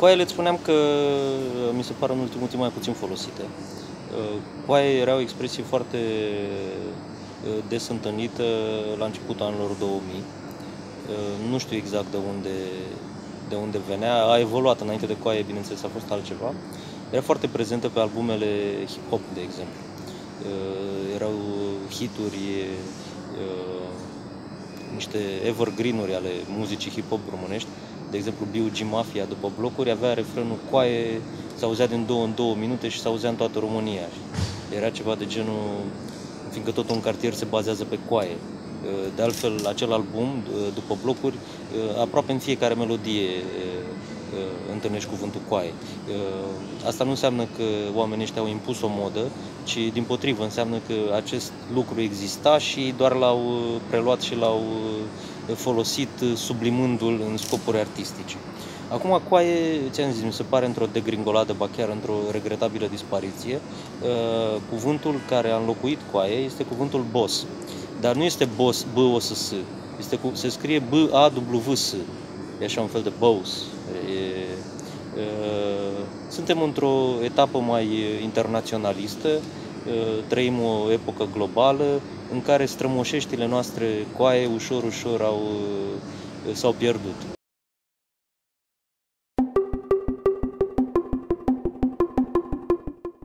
Coaiele îți spuneam că mi se pare în ultimul timp mai puțin folosite. Coaie era o expresie foarte des întâlnită la începutul anilor 2000. Nu știu exact de unde venea, a evoluat înainte de coaie, bineînțeles, a fost altceva. Era foarte prezentă pe albumele hip-hop, de exemplu. Erau hituri, niște evergreen-uri ale muzicii hip-hop românești. De exemplu, B.U.G. Mafia, după blocuri, avea refrenul coaie, se auzea din 2 în 2 minute și se auzea în toată România. Era ceva de genul, fiindcă tot un cartier se bazează pe coaie. De altfel, acel album, după blocuri, aproape în fiecare melodie întâlnești cuvântul coaie. Asta nu înseamnă că oamenii ăștia au impus o modă, ci dimpotrivă înseamnă că acest lucru exista și doar l-au preluat și l-au folosit sublimându-l în scopuri artistice. Acum coaie, ți-am zis, mi se pare într-o degringoladă, ba chiar într-o regretabilă dispariție. Cuvântul care a înlocuit coaie este cuvântul boss. Dar nu este boss, B-O-S-S, se scrie B-A-W-S, e așa un fel de boss. Suntem într-o etapă mai internaționalistă, trăim o epocă globală în care strămoșeștile noastre coaie ușor s-au pierdut.